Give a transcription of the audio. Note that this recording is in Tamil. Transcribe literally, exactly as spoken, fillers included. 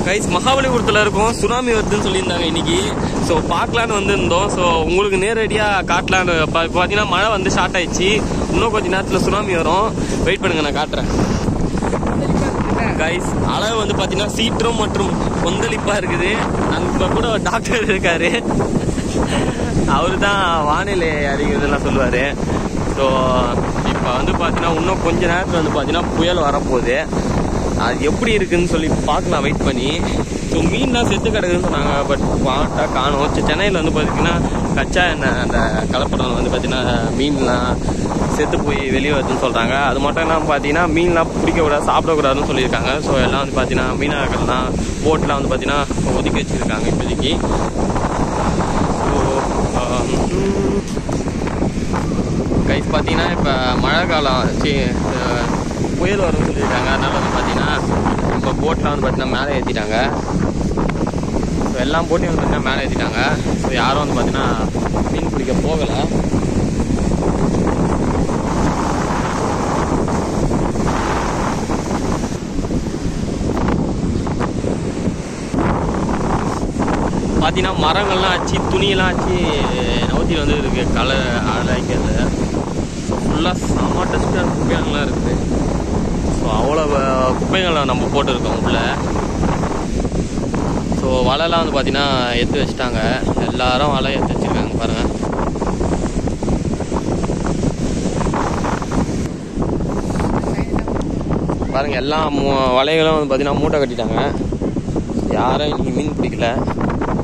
கைஸ் மகாபலிபுரத்தில் இருக்கும், சுனாமி வருதுன்னு சொல்லியிருந்தாங்க இன்னைக்கு. ஸோ பார்க்கலான்னு வந்திருந்தோம். ஸோ உங்களுக்கு நேரடியாக காட்டலான்னு இப்போ பார்த்தீங்கன்னா மழை வந்து ஸ்டார்ட் ஆயிடுச்சு. இன்னும் கொஞ்சம் நேரத்தில் சுனாமி வரும். வெயிட் பண்ணுங்க, நான் காட்டுறேன். கைஸ் அளவு வந்து பார்த்தீங்கன்னா சீற்றம் மற்றும் கொந்தளிப்பாக இருக்குது. அங்கே கூட டாக்டர் இருக்காரு, அவரு தான் வானிலை அறிகிறதுலாம் சொல்லுவார். ஸோ இப்போ வந்து பார்த்தீங்கன்னா இன்னும் கொஞ்ச நேரத்தில் வந்து பார்த்தீங்கன்னா புயல் வரப்போகுது. அது எப்படி இருக்குதுன்னு சொல்லி பார்க்கலாம் வெயிட் பண்ணி. ஸோ மீன்லாம் செத்து கிடக்குதுன்னு சொன்னாங்க, பட் பார்த்தா காணும். சென்னையில் வந்து பார்த்திங்கன்னா கச்சா எண்ணெய் அந்த கலப்படம் வந்து பார்த்திங்கன்னா மீன்லாம் செத்து போய் வெளியே வருதுன்னு சொல்கிறாங்க. அது மட்டும் இல்லாமல் பார்த்தீங்கன்னா மீன்லாம் பிடிக்கக்கூடாது, சாப்பிடக்கூடாதுன்னு சொல்லியிருக்காங்க. ஸோ எல்லாம் வந்து பார்த்தீங்கன்னா மீனவர்கள்லாம் போட்லாம் வந்து பார்த்திங்கன்னா ஒதுக்கி வச்சுருக்காங்க இப்போதைக்கு. ஸோ கைஸ் பார்த்தீங்கன்னா இப்போ மழை காலம் சி புயல் வரும்னு சொல்லியிருக்காங்க. அதனால் வந்து பார்த்தீங்கன்னா இப்போ போட்லாம் வந்து பார்த்தீங்கன்னா மேலே ஏற்றிட்டாங்க. ஸோ எல்லா போட்டையும் வந்து பார்த்தீங்கன்னா மேலே ஏற்றிட்டாங்க. ஸோ யாரும் வந்து பார்த்தீங்கன்னா மீன் பிடிக்க போகலை. பார்த்தீங்கன்னா மரங்கள்லாம் ஆச்சு, துணியெல்லாம் ஆச்சு நவுத்தியில் வந்து இருக்குது களை அழைக்கிறது. ஃபுல்லாக செம்ம டஸ்ட்டாக குப்பைகள்லாம் இருக்குது. ஸோ அவ்வளோ குப்பைகளை நம்ம போட்டுருக்கோம் உள்ள. ஸோ வலைலாம் வந்து பார்த்தீங்கன்னா எடுத்து வச்சுட்டாங்க. எல்லாரும் வலை எடுத்து வச்சுருக்காங்க பாருங்கள். பாருங்கள் எல்லா வலைகளும் வந்து பார்த்தீங்கன்னா மூட்டை கட்டிட்டாங்க. யாரும் இன்றைக்கி மீன் பிடிக்கல.